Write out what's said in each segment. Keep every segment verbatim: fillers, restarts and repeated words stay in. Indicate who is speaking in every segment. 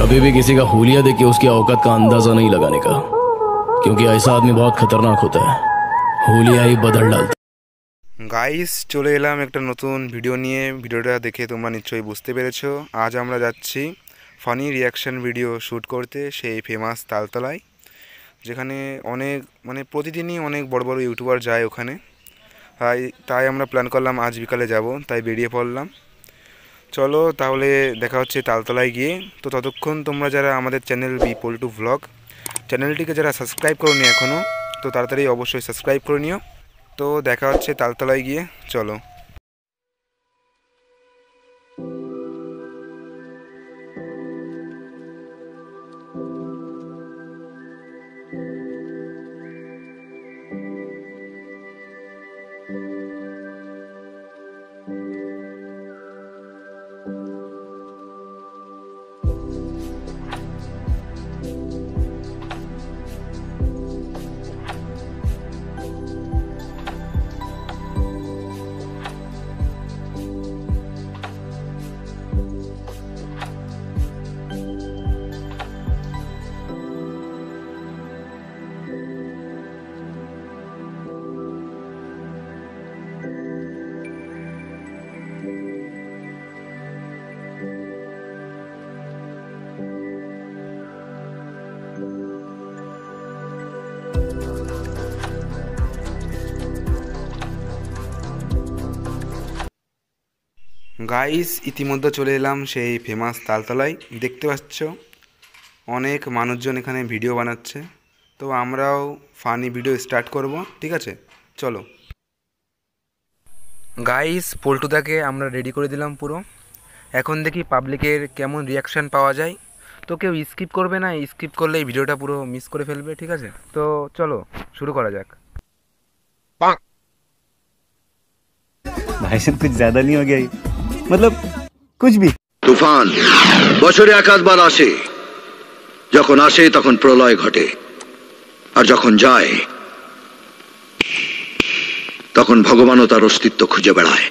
Speaker 1: कभी भी किसी का हुलिया देख के उसकी औकात का अंदाजा नहीं लगाने का, क्योंकि ऐसा आदमी बहुत खतरनाक होता है, हुलिया ही बदल डालता।
Speaker 2: গাইস চলে এলাম একটা নতুন ভিডিও নিয়ে। ভিডিওটা দেখে তোমরা নিশ্চয়ই বুঝতে পেরেছো, আজ আমরা যাচ্ছি ফানি রিয়াকশন ভিডিও শ্যুট করতে সেই ফেমাস তালতলায়, যেখানে অনেক মানে প্রতিদিনই অনেক বড় বড় ইউটিউবার যায় ওখানে। তাই তাই আমরা প্ল্যান করলাম আজ বিকালে যাব, তাই বেরিয়ে পড়লাম। চলো তাহলে দেখা হচ্ছে তালতলায় গিয়ে। তো ততক্ষণ তোমরা যারা আমাদের চ্যানেল বি পল্টু ভ্লগ চ্যানেলটিকে যারা সাবস্ক্রাইব করোনি এখনও, তো তাড়াতাড়ি অবশ্যই সাবস্ক্রাইব করে নিও। তো দেখা হচ্ছে তালতলায় গিয়ে, চলো। গাইস ইতিমধ্যে চলে এলাম সেই ফেমাস তালতলায়। দেখতে পাচ্ছ অনেক মানুষজন এখানে ভিডিও বানাচ্ছে, তো আমরাও ফানি ভিডিও স্টার্ট করব, ঠিক আছে চলো। গাইস পল্টুদাকে আমরা রেডি করে দিলাম পুরো, এখন দেখি পাবলিকের কেমন রিয়াকশান পাওয়া যায়। তো কেউ স্কিপ করবে না, স্কিপ করলে এই ভিডিওটা পুরো মিস করে ফেলবে, ঠিক আছে। তো চলো শুরু করা যাক।
Speaker 3: भाई साहब कुछ ज्यादा नहीं हो गया ये? मतलब कुछ भी।
Speaker 4: তুফান বছরে একাধবার আসে, যখন আসে তখন প্রলয় ঘটে, আর যখন যায় তখন ভগবানও তার অস্তিত্ব খুঁজে বেড়ায়।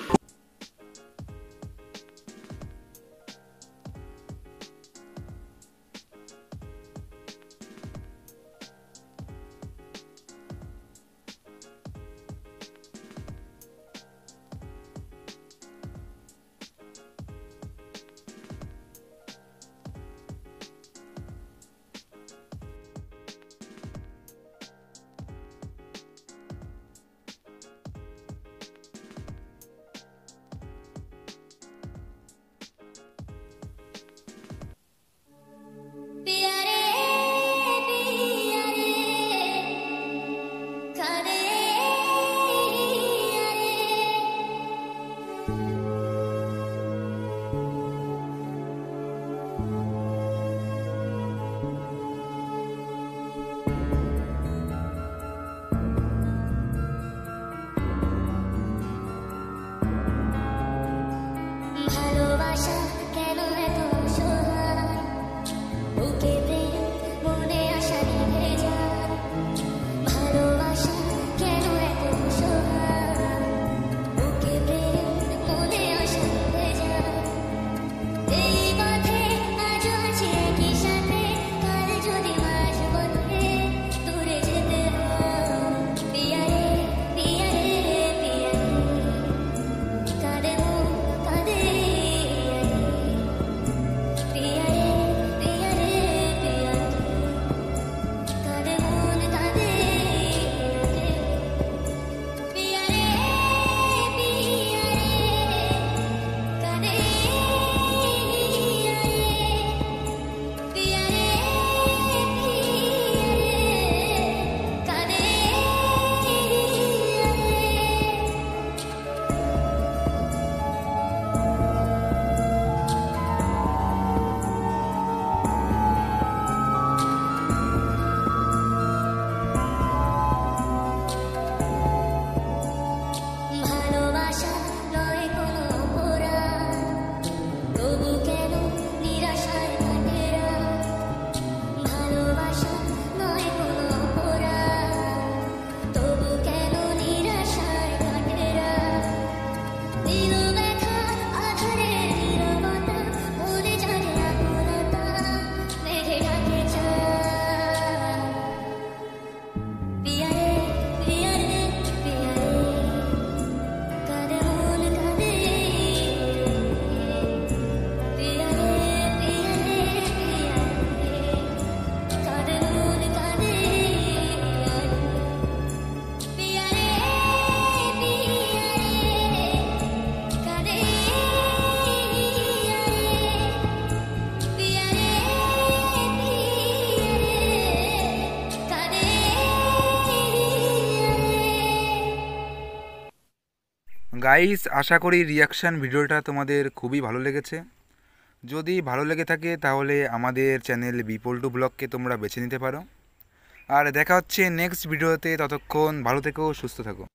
Speaker 2: গাইস, আশা করি রিয়াকশান ভিডিওটা তোমাদের খুবই ভালো লেগেছে। যদি ভালো লেগে থাকে তাহলে আমাদের চ্যানেল বিপল্টু ব্লগকে তোমরা বেছে নিতে পারো। আর দেখা হচ্ছে নেক্সট ভিডিওতে, ততক্ষণ ভালো থেকো, সুস্থ থাকো।